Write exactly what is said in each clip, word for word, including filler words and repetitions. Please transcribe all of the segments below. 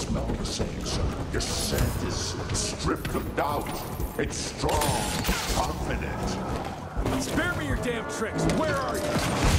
smell the same, sir. Your scent is stripped of doubt. It's strong, confident. Spare me your damn tricks! Where are you?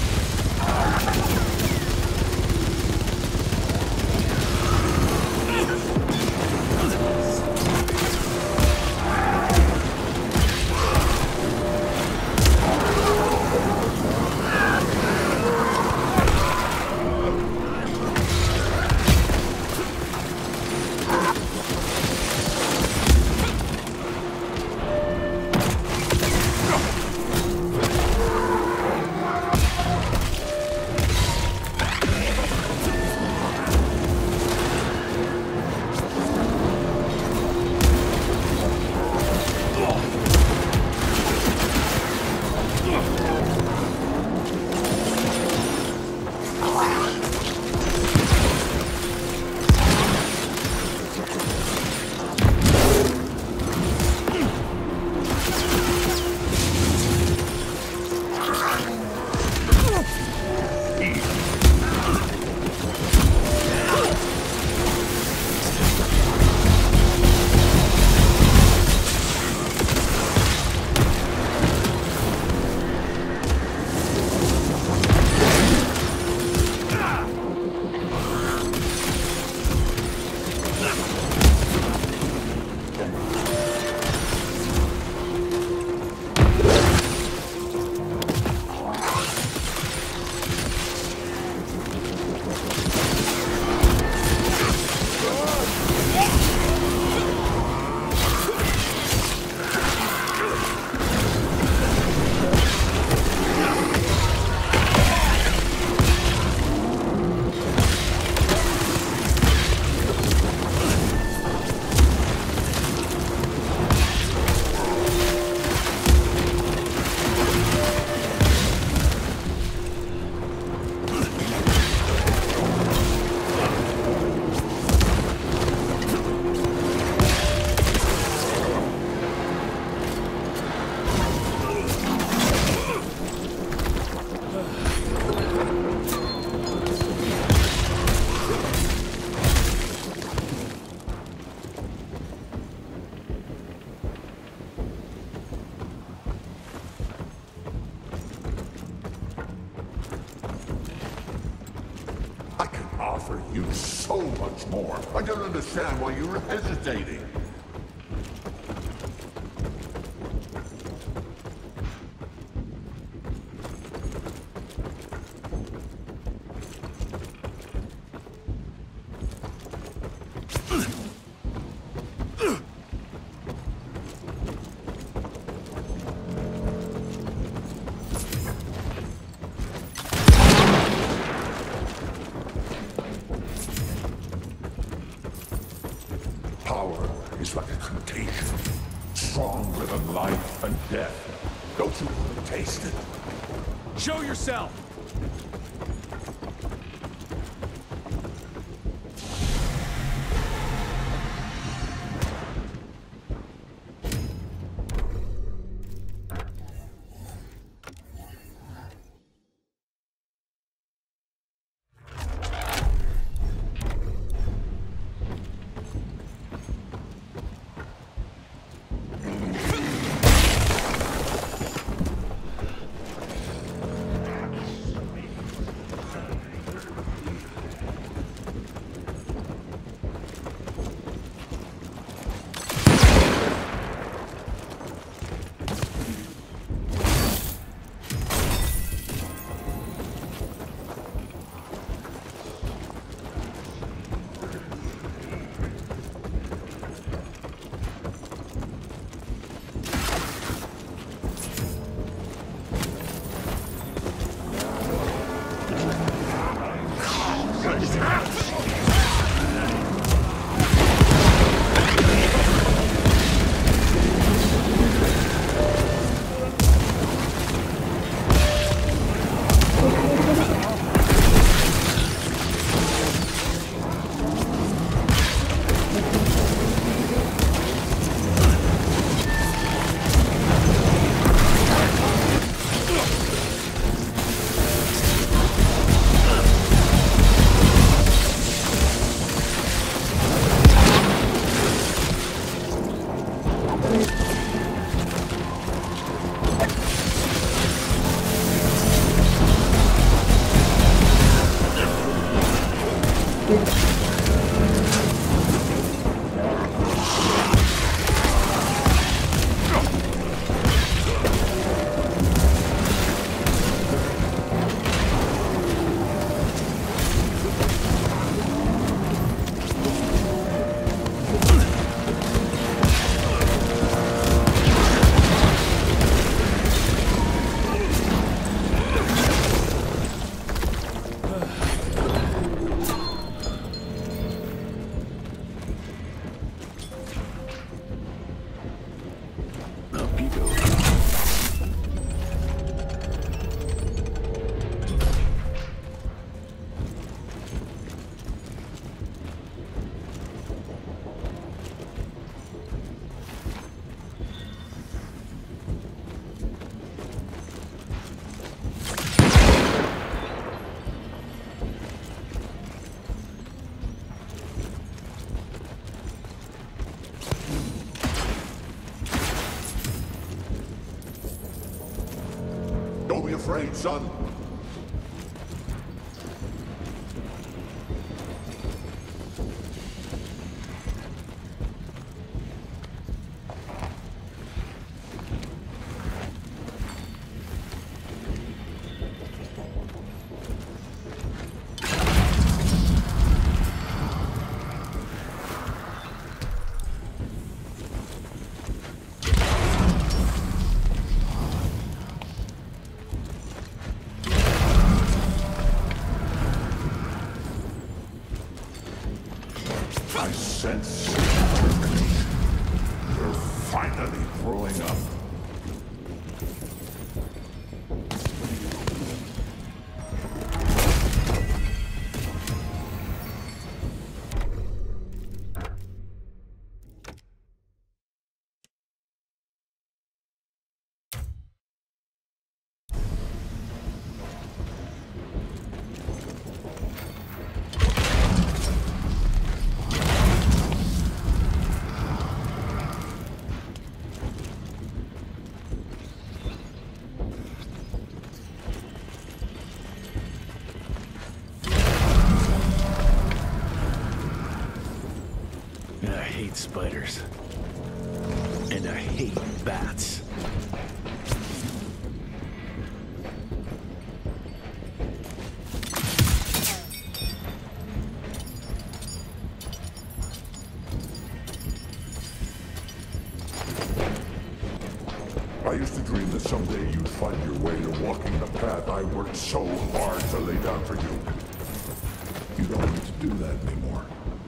Offer you so much more. I don't understand why you were hesitating. Power is like a contagion, stronger than life and death. Don't you want to taste it? Show yourself! Don't be afraid, son. I sense determination. You're finally growing up. I hate spiders. And I hate bats. I used to dream that someday you'd find your way to walking the path I worked so hard to lay down for you. You don't need to do that anymore.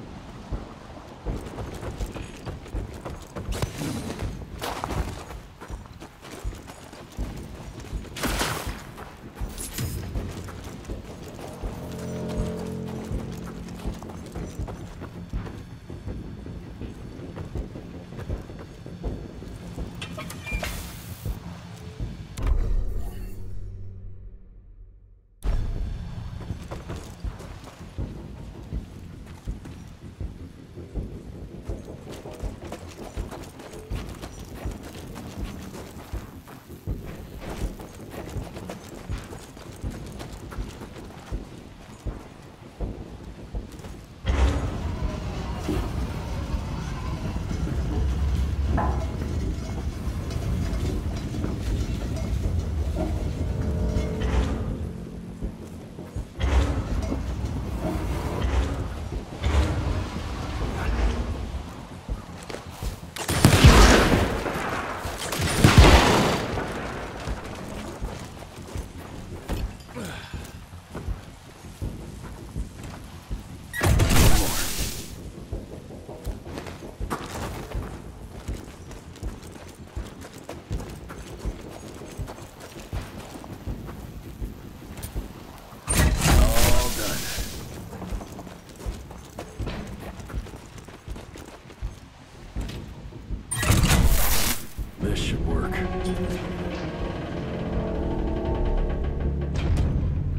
This should work.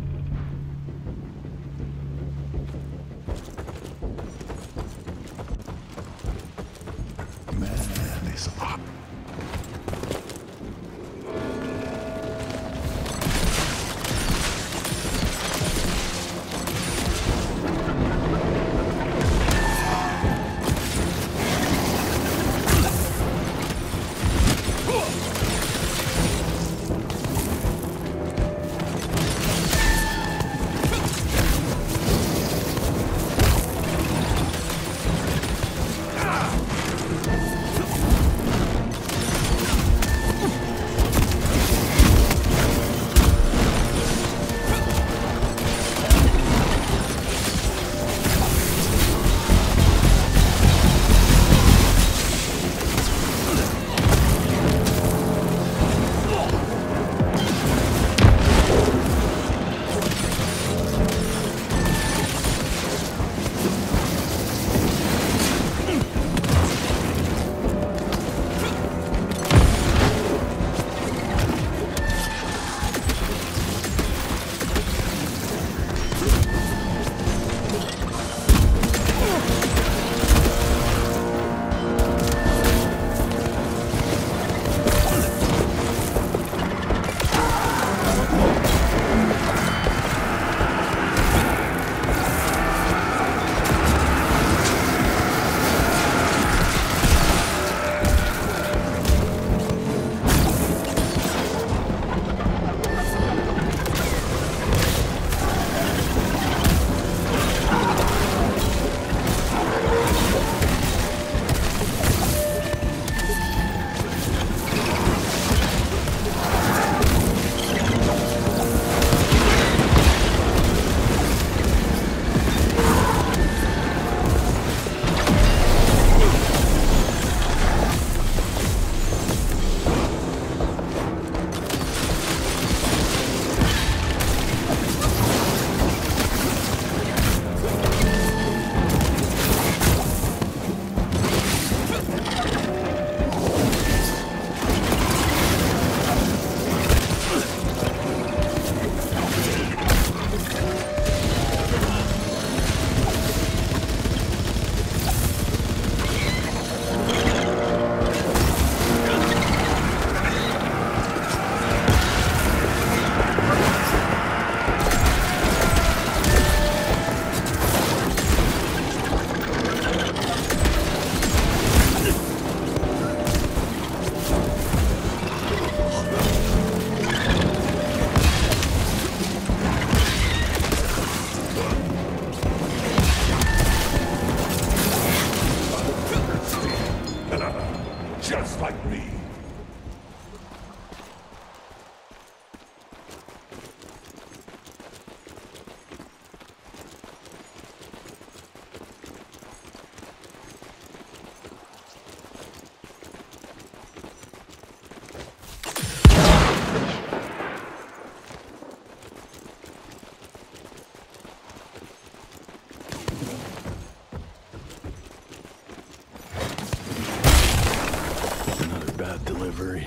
delivery.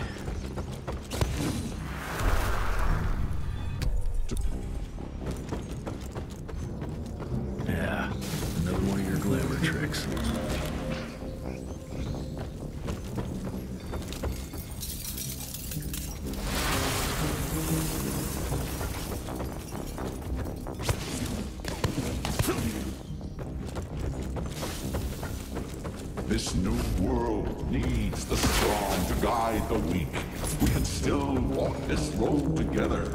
Yeah, another one of your glamour tricks. This new world needs the strong to guide the weak. We can still walk this road together.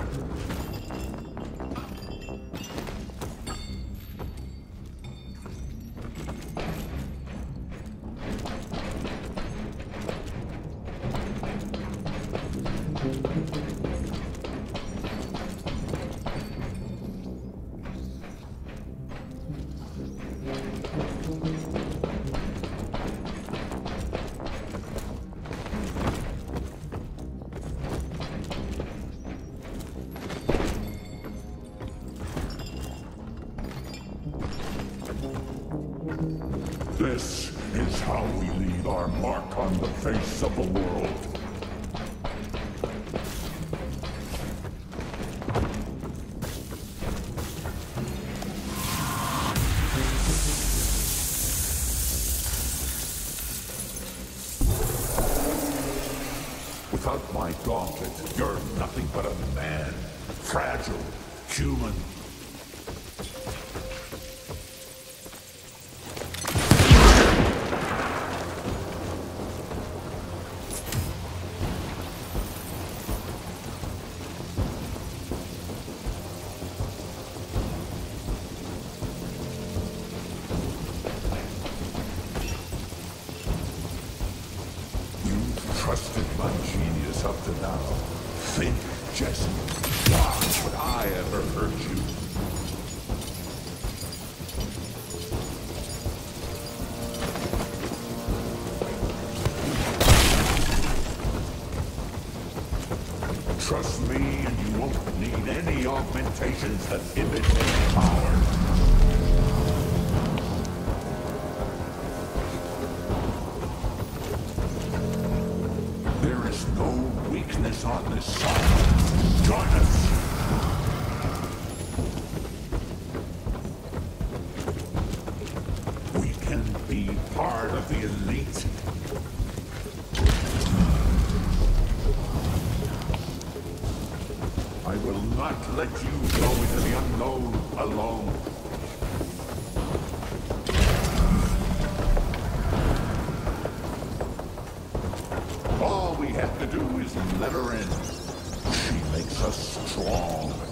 This is how we leave our mark on the face of the world. Without my gauntlet, you're nothing but a man. Fragile, human. Trusted my genius up to now. Think, Jesse. Why would I ever hurt you? Trust me, and you won't need any augmentations that imitate power. There is no weakness on this side. Join us! We can be part of the elite. I will not let you go into the unknown alone. All we have to do is let her in. She makes us strong.